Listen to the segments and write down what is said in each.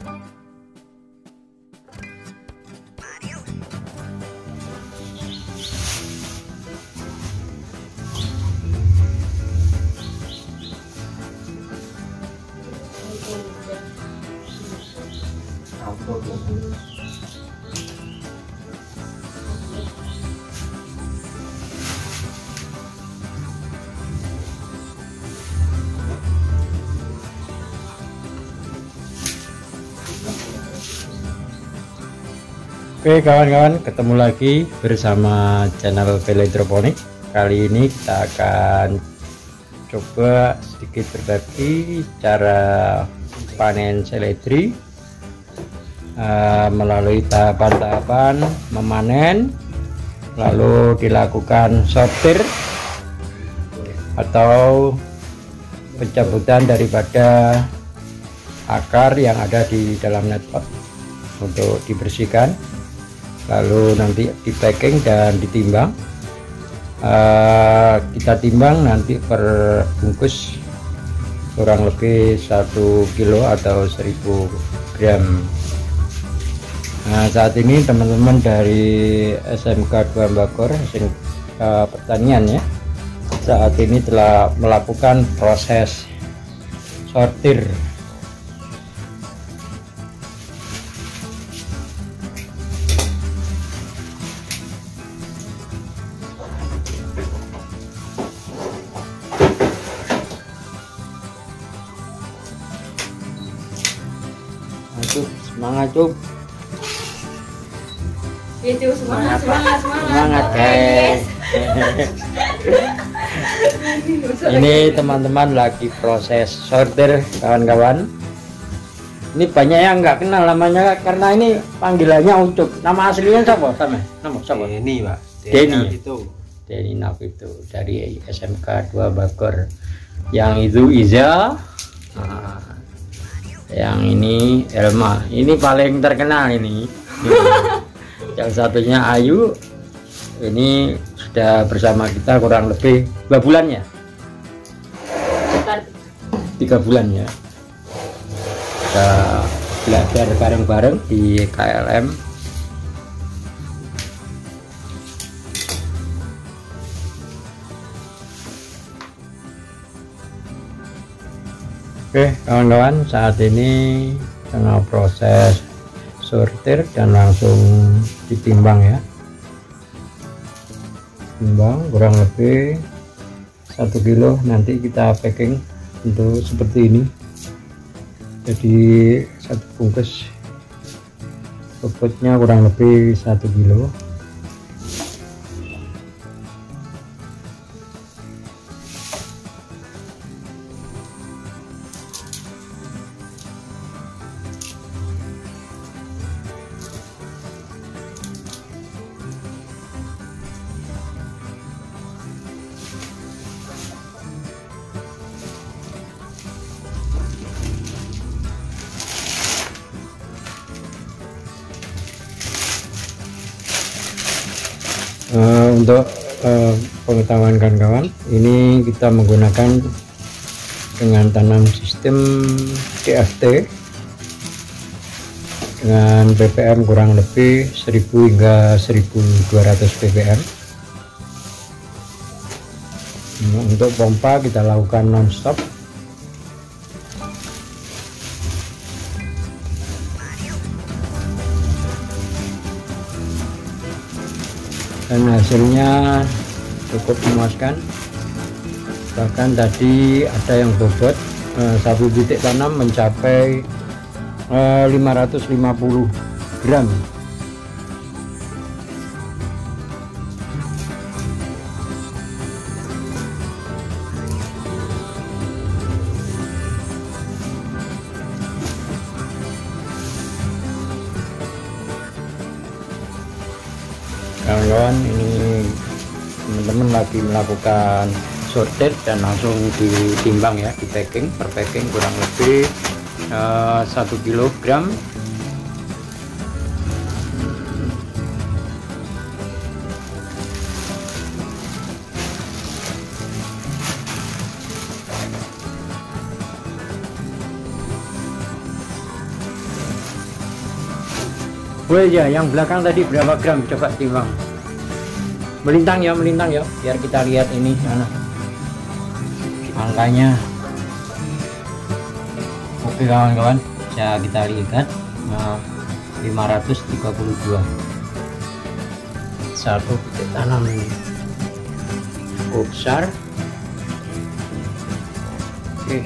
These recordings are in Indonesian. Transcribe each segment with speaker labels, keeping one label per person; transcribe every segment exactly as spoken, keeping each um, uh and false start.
Speaker 1: Oke kawan-kawan, ketemu lagi bersama channel Velo Hidroponik. Kali ini kita akan coba sedikit berbagi cara panen seledri uh, melalui tahapan-tahapan memanen, lalu dilakukan sortir atau pencabutan daripada akar yang ada di dalam netpot untuk dibersihkan, lalu nanti di packing dan ditimbang. Uh, kita timbang nanti per bungkus kurang lebih satu kilo atau seribu gram. Nah, saat ini teman-teman dari S M K dua Bogor, S M K Pertanian ya, saat ini telah melakukan proses sortir. Semangat Cuk.
Speaker 2: Itu semangat semangat semangat.
Speaker 1: Semangat guys. Ini teman-teman lagi proses sortir kawan-kawan. Ini banyak yang nggak kenal namanya karena ini panggilannya Ucup. Nama aslinya siapa? Sama? Nama siapa?
Speaker 3: Denny, Pak.
Speaker 1: Denny.
Speaker 3: Itu.
Speaker 1: Denny Nafito dari S M K dua Bogor. Yang itu Iza. Nah, yang ini Elma, ini paling terkenal ini. Yang satunya Ayu, ini sudah bersama kita kurang lebih dua bulan ya, tiga bulan ya. Kita belajar bareng-bareng di K L M. Oke kawan-kawan, saat ini tengah proses sortir dan langsung ditimbang ya. Timbang kurang lebih satu kilo, nanti kita packing untuk seperti ini. Jadi satu bungkus bobotnya kurang lebih satu kilo. Uh, untuk uh, pengetahuan kawan-kawan, ini kita menggunakan dengan tanam sistem D F T dengan B P M kurang lebih seribu hingga seribu dua ratus B P M. Nah, untuk pompa kita lakukan non-stop. Dan hasilnya cukup memuaskan. Bahkan tadi ada yang bobot eh, satu titik tanam mencapai eh, lima ratus lima puluh gram. Kawan-kawan, ini teman-teman lagi melakukan sortir dan langsung ditimbang ya, di packing. Per packing kurang lebih uh, satu kilogram. Boleh ya, yang belakang tadi berapa gram? Coba timbang. Melintang ya, melintang ya, biar kita lihat ini mana angkanya. Oke kawan-kawan, bisa kita lihat nah, lima ratus tiga puluh dua satu titik tanam ini cukup besar. Oke,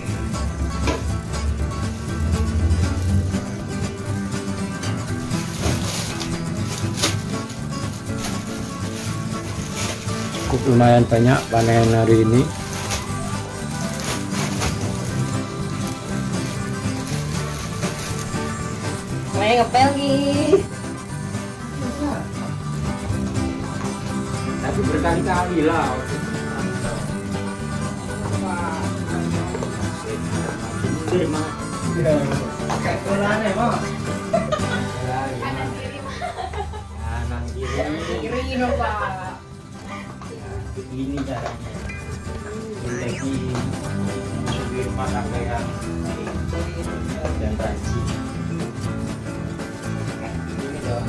Speaker 1: cukup lumayan banyak panen hari ini.
Speaker 2: Main ngepel nih.
Speaker 1: Tapi berkali-kali lah. Kayak koran ya, Bang. Kanan kiri.
Speaker 2: Kiri dong, Pak.
Speaker 1: Ini caranya. Mendeteksi supir pada yang dan ranci. Ini dong.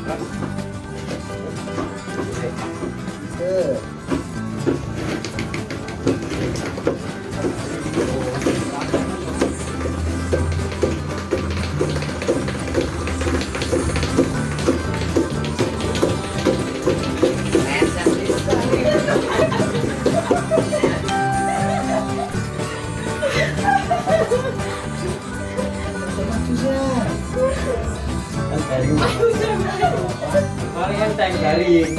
Speaker 1: Kalian tanggalin.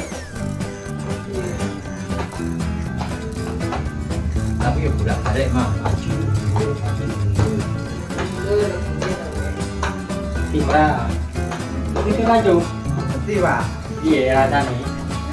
Speaker 1: Tapi ya bolak balik mah maju. Tiba. Itu maju. Tiba. Iya rasanya.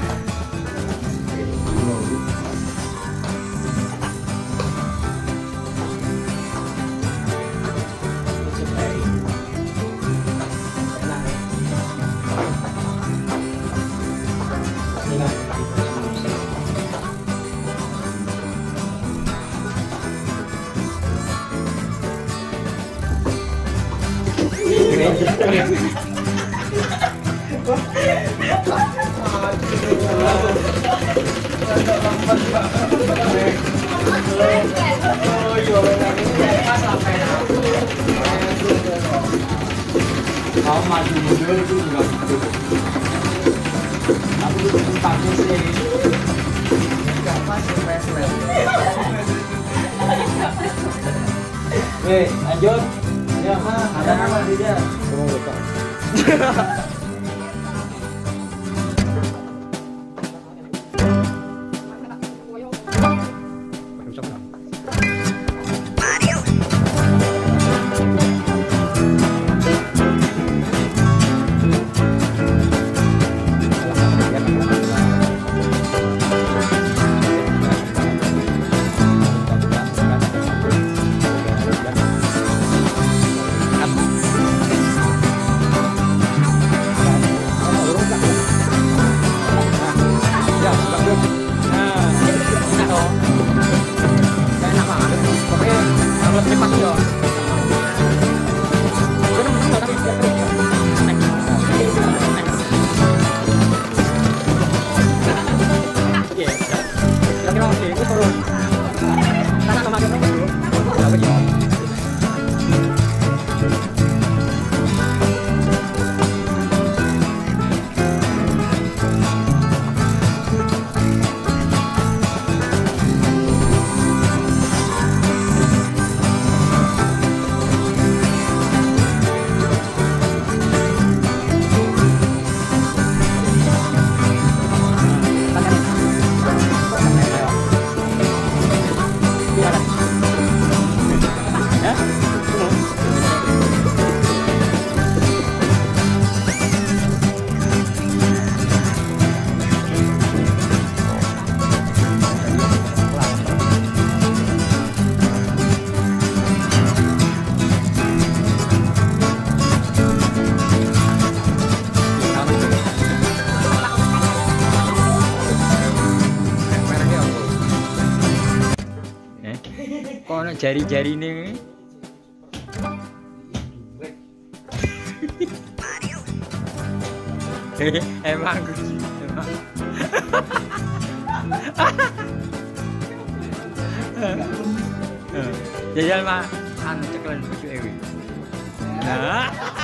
Speaker 1: Mau maju mundur itu juga gitu. Aku tempatnya sih nggak pas reslet. Oke, lanjut. Ya mah, ada nama dia. Oh, lupa. Kono jari-jari nih.
Speaker 3: Emang emang. Jajal mah anu cekelan baju ewi. Nah.